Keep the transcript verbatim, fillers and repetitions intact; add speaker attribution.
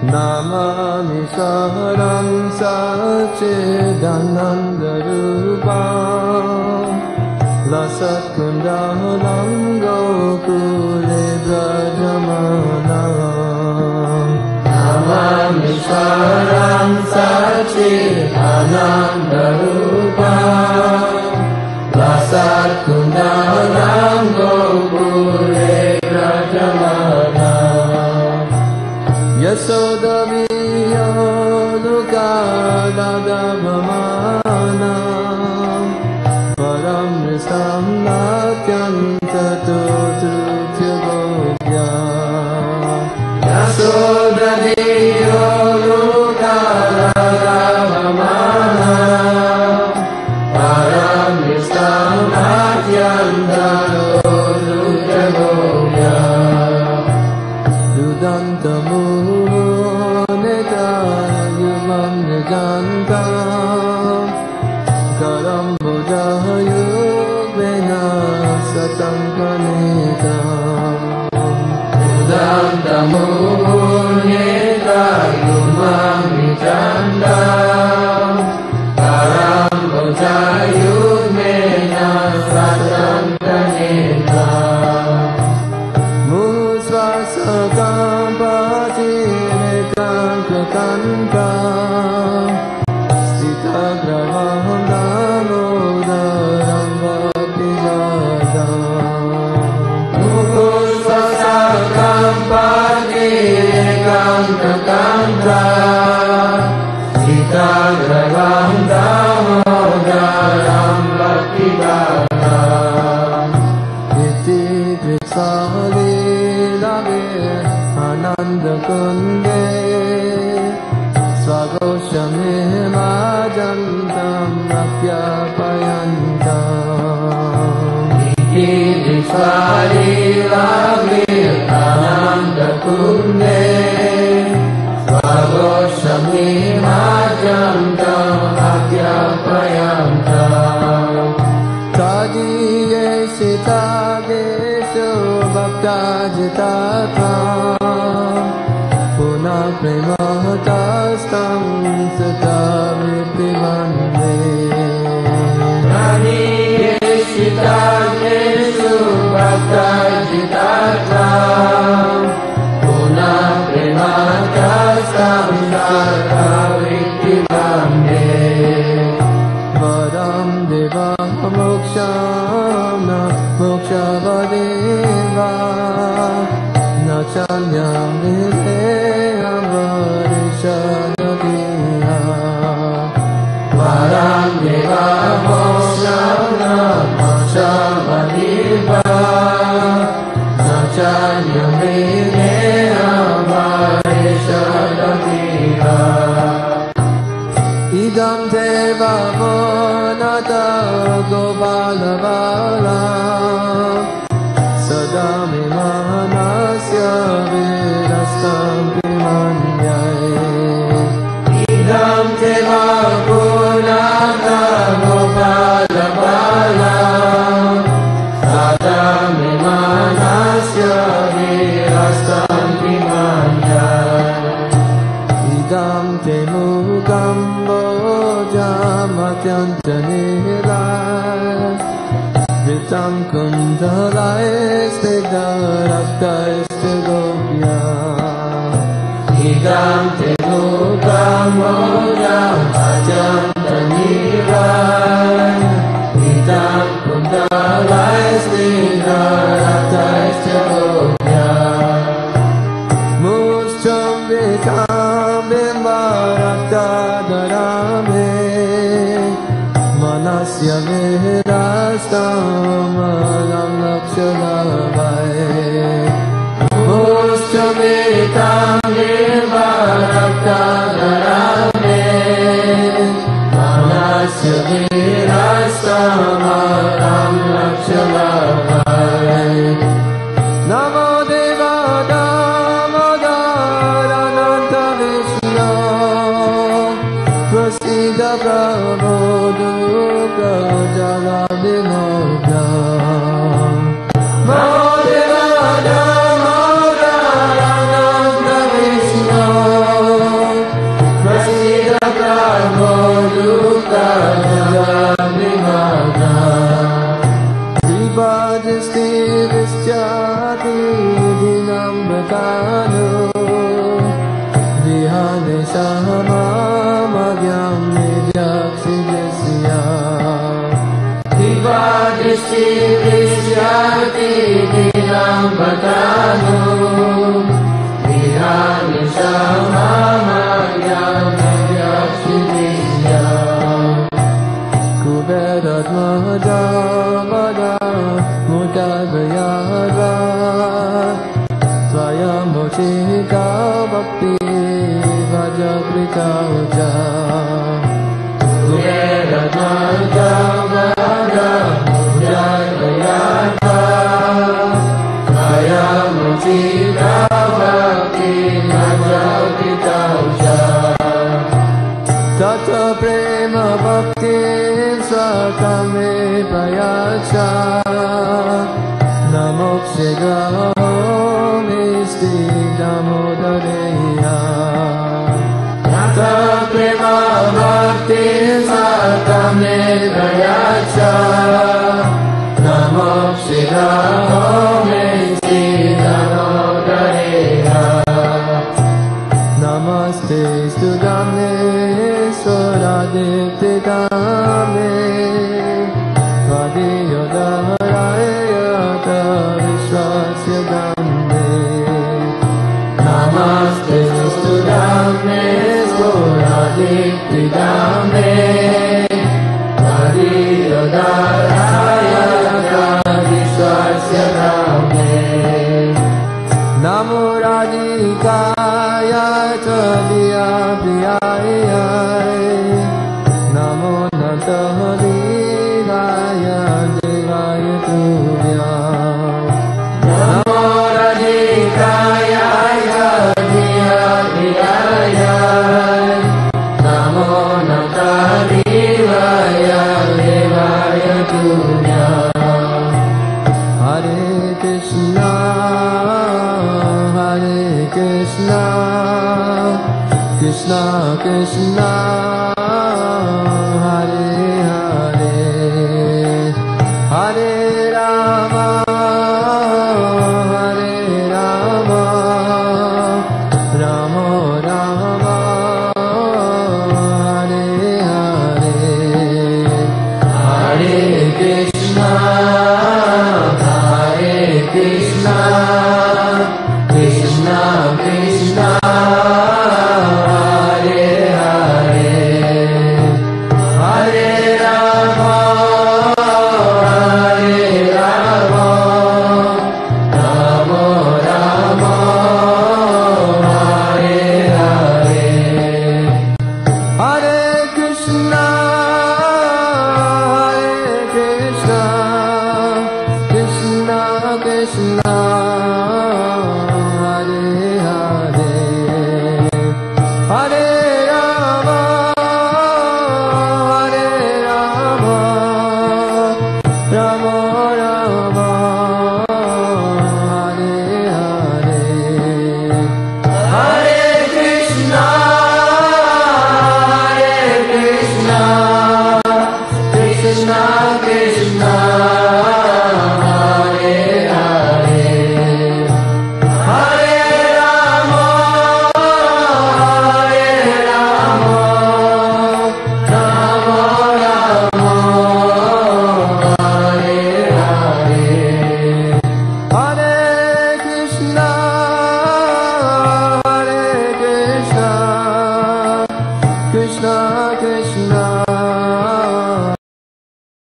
Speaker 1: Namami Saram Satchidananda Rupam Lasat Kundalam Gokule Brajamanam Namami Saram Satchidananda Rupam Lasat Kundalam Gokule Brajamanam Yasoda Viyaduka Dadavamana Paramristam Natyantatu Trutyagogya Yasoda Viyaduka Dadavamana Paramristam Natyantatu Trutyagogya Yudantamu Janta Karambuja Yugvena Satankaneta Udanta Munyeta Yumami Janta Karambuja Yugvena Satankaneta Musvasa Kampati Nekankakanta Kanta Sita Gravam Damodaram Bhaktivada Iti Kritsali Lave Ananda Kunde Swagoshame Majantam Rakyapayantam Iti Kritsali Lave Ananda Kunde Swagoshami Majantam Akyapayantam Tadiye Sitagesho Bhaktajitakam Puna Prematastam Sataviprivande Tadiye Sitagesho Bhaktajitakam Puna Prematastam Sataviprivande Varam Deva Mokshana Mokshavadeva Nachanyam Vidya Varishadadiya Varam Deva Mokshana Mokshavadeva Nachanyam Vidya Varishadadiya Idam Deva Vonata Gopalavala Sadami Manasya Virastam Primanyai Idam Deva Vonata Gopalavala Sadami Manasya Virastam Primanyai Idam Temukam Matyantanilai Vitam Kundalai Stigdaraktai Stigogya Idam Temukam Mojam Matyantanilai Vitam Kundalai Stigdaraktai Stigogya Muscham Vitam Bimbaraktadarame Manasya Virastam Alam Lakshalavai Muschamitam Virvarakthadarame Manasya Virastam Alam Lakshalavai Namo Deva Damodara Ananta Vishnu Prasida Prabhu Dukkha Jala Vinodha Namo Deva Damodara Ananta Vishnu Desti Visyati Dinamratano Vihane Shama Magyam Nidyaksidyasya Diva Desti Visyati Dinamratano Vihane Shama Magyam Nidyaksidyasya Kuberat Mahada Mada Mudavayara Swayam Mochika Bhakti Vajakrita Uja Kuberat Mahada Mada Mudavayara Swayam Mochika Bhakti Vajakrita Uja Tata Prema Bhakti Swatame Payacha Namokshigaho Misti Damodareya Tata Prema Bhakti Swatame Payacha Namokshigaho Misti Damodareya Namaste Sudamne Soradipti Dame Vadiyodharayata Vishwasya Dhamne Namaste Sudamne Soradipti Dame Vadiyodharayata Vishwasya Dhamne Namo Radhikaya Tadiya Priyaya Namo Nantahadivaya Devaya Tubhya Namo Radhikaya Tadiya Priyaya Namo Nantahadivaya Devaya Tubhya Hare Krishna Hare Krishna, Krishna Krishna, Hare Hare, Hare Rama,